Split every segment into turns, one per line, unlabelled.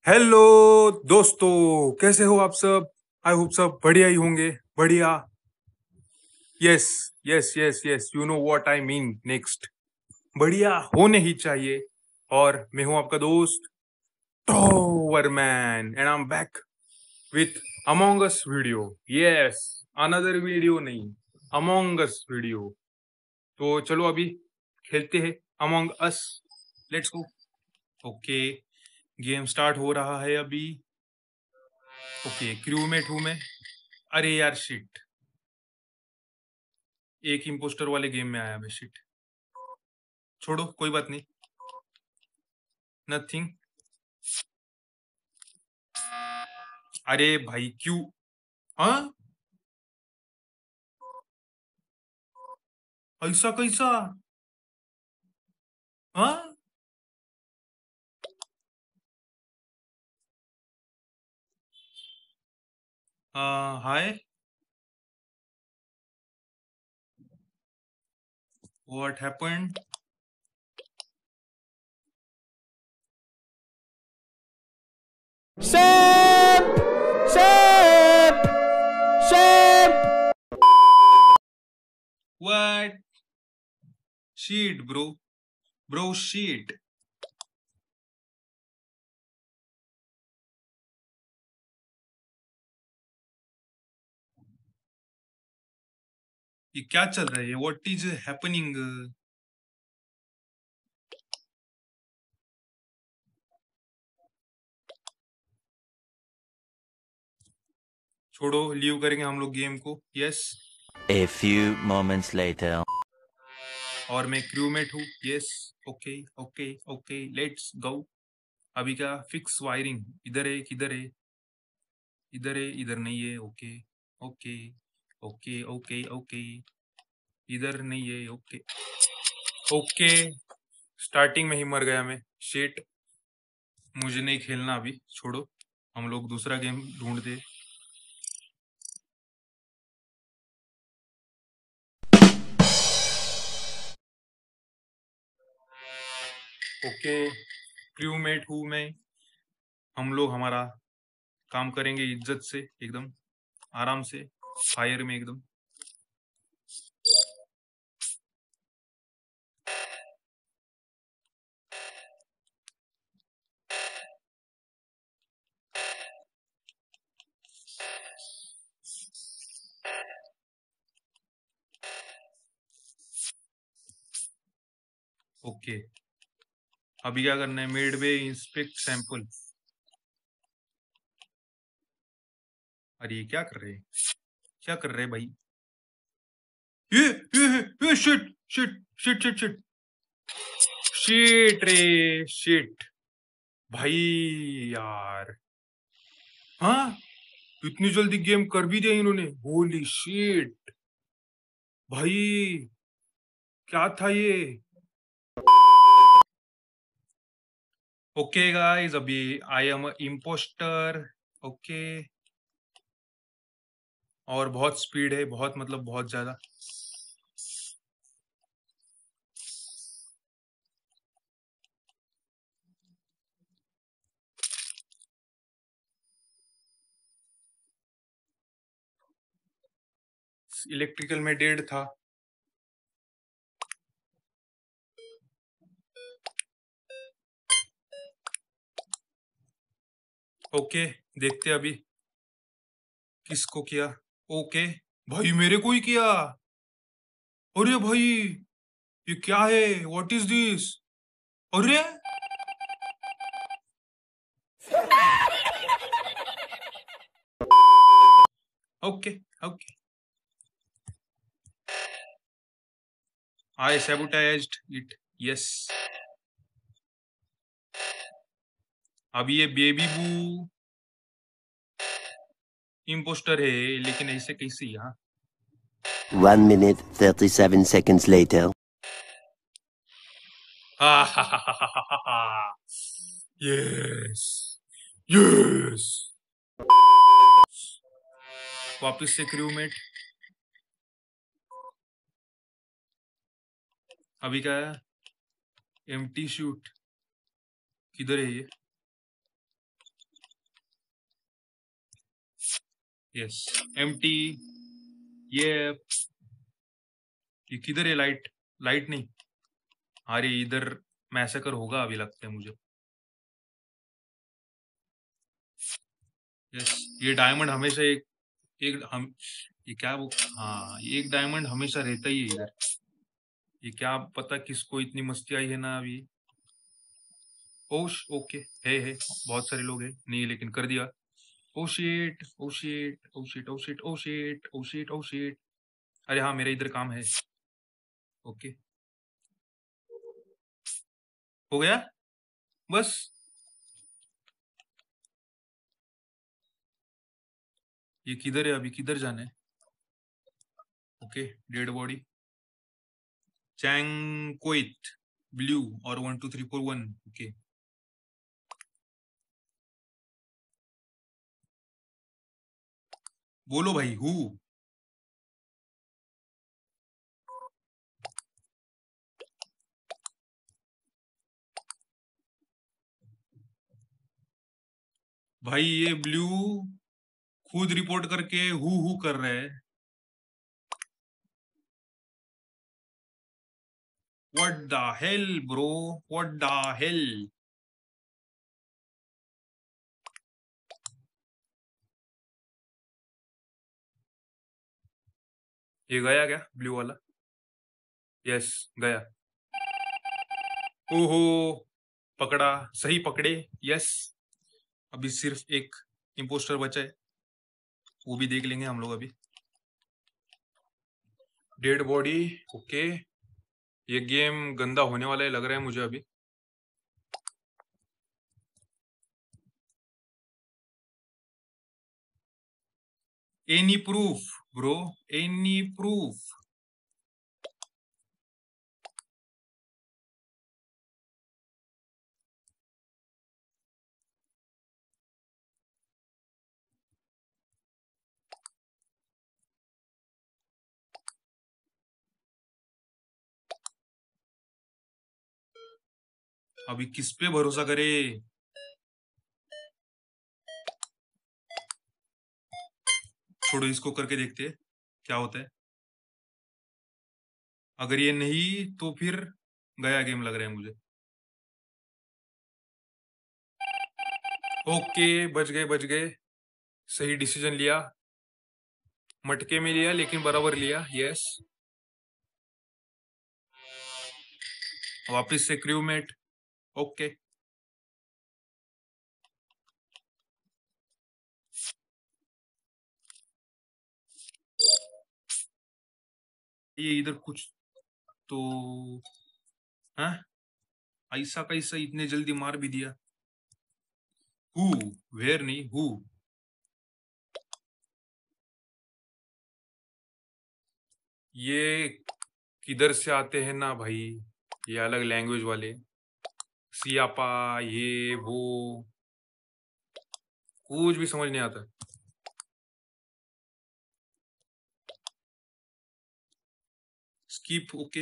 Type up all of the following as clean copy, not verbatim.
Hello दोस्तों, कैसे हो आप सब। आई होप सब बढ़िया ही होंगे। बढ़िया। Yes yes yes yes, you know what I mean. Next बढ़िया होने ही चाहिए। और मैं हूं आपका दोस्त tower man and I am back with among us video. Yes, another video नहीं, अमोंग अस वीडियो। तो चलो अभी खेलते हैं among us. Let's go. Okay, game start हो रहा है अभी। ओके, क्रू में हूं मैं। अरे यार शिट, एक इम्पोस्टर वाले गेम में आया मैं। शिट, छोड़ो कोई बात नहीं। नथिंग। अरे भाई क्यों। हाँ, ऐसा कैसा। हाँ, hi, what happened.
Shame! Shame! Shame!
What. Shit bro, bro shit. ये क्या चल रहा है, व्हाट इज हैपनिंग। छोड़ो, लीव करेंगे हम लोग गेम को। Yes.
A few moments later.
और मैं क्रूमेट हूँ। Yes. Okay okay okay, let's go. अभी का फिक्स वायरिंग इधर है, किधर है। इधर है, इधर नहीं है। Okay okay okay okay okay, इधर नहीं है। ओके ओके, स्टार्टिंग में ही मर गया मैं। शेट, मुझे नहीं खेलना अभी, छोड़ो। हम लोग दूसरा गेम ढूंढते। ओके, क्रूमेट हूँ मैं। हम लोग हमारा काम करेंगे इज्जत से, एकदम आराम से, फायर में एकदम। ओके, अभी क्या करना है, मेड वे इंस्पेक्ट सैंपल। अरे ये क्या कर रहे हैं, क्या कर रहे हैं भाई। ये shit shit shit shit shit shit रे शिट भाई। यार, हाँ, इतनी जल्दी गेम कर भी दिया इन्होंने। होली शिट भाई, क्या था ये। ओके गाइस, अभी आई एम इम्पोस्टर। ओके, और बहुत स्पीड है, बहुत मतलब बहुत ज्यादा। इलेक्ट्रिकल में डेड था। ओके, देखते अभी किसको किया। ओके भाई, मेरे को ही किया। अरे भाई, ये क्या है, व्हाट इज दिस। अरे okay okay, I sabotaged it. Yes, अभी ये बेबी बू इम्पोस्टर है, लेकिन ऐसे कैसे यहाँ।
1 minute, 37 seconds later.
Yes yes, वापस से क्रूमेट। अभी क्या है, एम्प्टी शूट। किधर है ये। Yes empty. ये किधर है लाइट? लाइट नहीं। अरे इधर मैसेकर होगा अभी, लगता है मुझे। यस ये डायमंड हमेशा एक हम ये क्या वो, हाँ एक डायमंड हमेशा रहता ही है इधर। ये क्या पता किसको इतनी मस्ती आई है ना अभी। ओश ओके है बहुत सारे लोग हैं नहीं, लेकिन कर दिया। Oh shit oh shit oh shit oh shit oh shit oh shit oh shit. अरे हाँ मेरा इधर काम है। ओके हो गया बस। ये किधर है अभी, किधर जाना है? ओके डेड बॉडी चैंग ब्लू और 1 2 3 4 1। ओके बोलो भाई हु। भाई ये ब्लू खुद रिपोर्ट करके हु कर रहा है। What the hell bro, what the hell. ये गया क्या ब्लू वाला? यस गया। ओहो पकड़ा, सही पकड़े। यस अभी सिर्फ एक इम्पोस्टर बचा है, वो भी देख लेंगे हम लोग अभी। Dead body okay. ये गेम गंदा होने वाला है लग रहा है मुझे अभी। Any proof bro, any proof. अभी किस पे भरोसा करे? छोड़ो इसको करके देखते हैं क्या होता है। अगर ये नहीं तो फिर गया गेम लग रहा है मुझे। ओके बच गए बच गए। सही डिसीजन लिया, मटके में लिया लेकिन बराबर लिया। यस वापस से क्रूमेट। ओके ये इधर कुछ तो, हाँ ऐसा कैसा इतने जल्दी मार भी दिया? हु वेयर नहीं हु। ये किधर से आते हैं ना भाई, ये अलग लैंग्वेज वाले सियापा ये वो, कुछ भी समझ नहीं आता। स्कीप ओके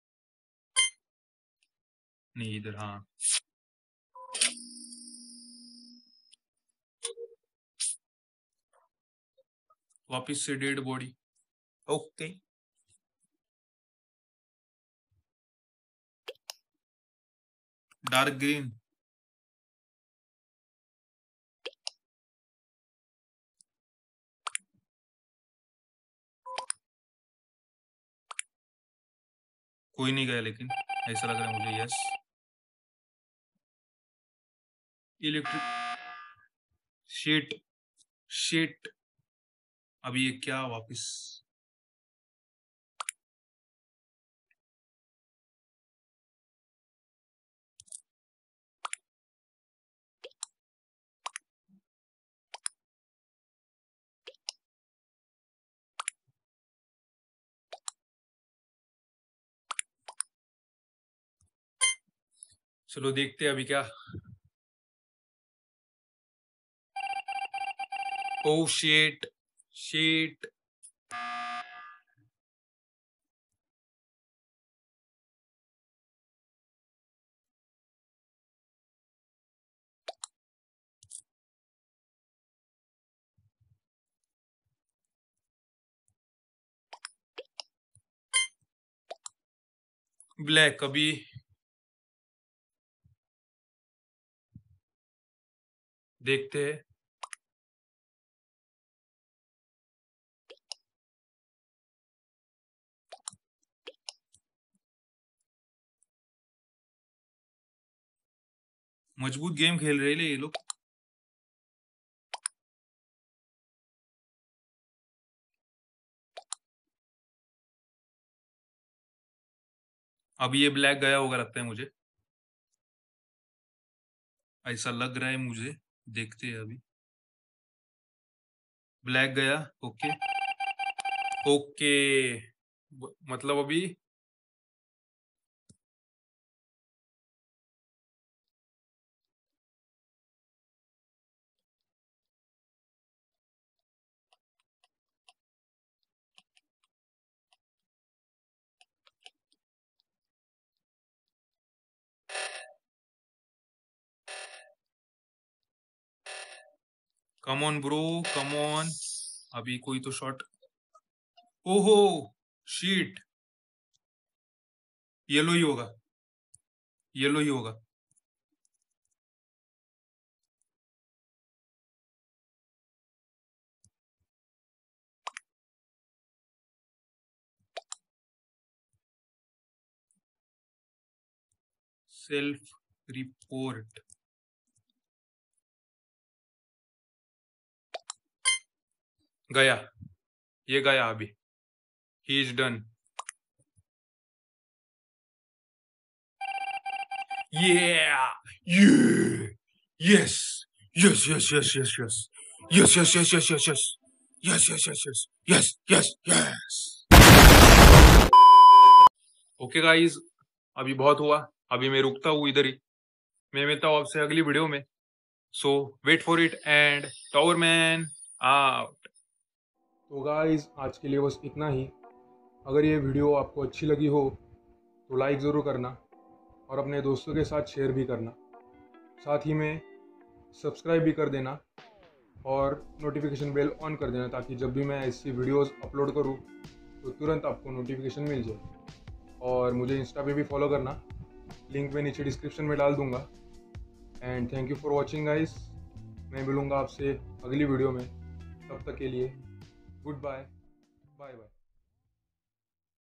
नहीं इधर हाँ। वापिस से dead body. Okay dark green. कोई नहीं गया लेकिन ऐसा लग रहा है मुझे। Yes electric sheet sheet. अभी ये क्या वापिस? चलो देखते हैं अभी क्या। ओ शीट शीट। ब्लैक अभी देखते हैं। मजबूत गेम खेल रहे हैं ये लोग। अभी ये ब्लैक गया होगा लगता है मुझे, ऐसा लग रहा है मुझे। देखते हैं अभी। ब्लैक गया। ओके ओके, मतलब अभी come on bro, come on. अभी कोई तो शॉट। ओहो शीट, येलो ही होगा, येलो ही होगा। सेल्फ रिपोर्ट गया, ये गया अभी। He is done. Yeah, yeah, yes, yes, yes, yes, yes, yes, yes, yes, yes, yes, yes, yes, yes, yes, yes, yes, yes, yes, yes. Okay guys, अभी बहुत हुआ, अभी मैं रुकता हूँ इधर ही। मैं मिलता हूँ आपसे अगली वीडियो में। So wait for it and tower man out. तो गाइस आज के लिए बस इतना ही। अगर ये वीडियो आपको अच्छी लगी हो तो लाइक ज़रूर करना और अपने दोस्तों के साथ शेयर भी करना। साथ ही में सब्सक्राइब भी कर देना और नोटिफिकेशन बेल ऑन कर देना, ताकि जब भी मैं ऐसी वीडियोस अपलोड करूँ तो तुरंत आपको नोटिफिकेशन मिल जाए। और मुझे इंस्टा पे भी फॉलो करना, लिंक मैं नीचे डिस्क्रिप्शन में डाल दूँगा। And thank you for watching guys. मैं मिलूँगा आपसे अगली वीडियो में, तब तक के लिए गुड बाय, बाय बाय।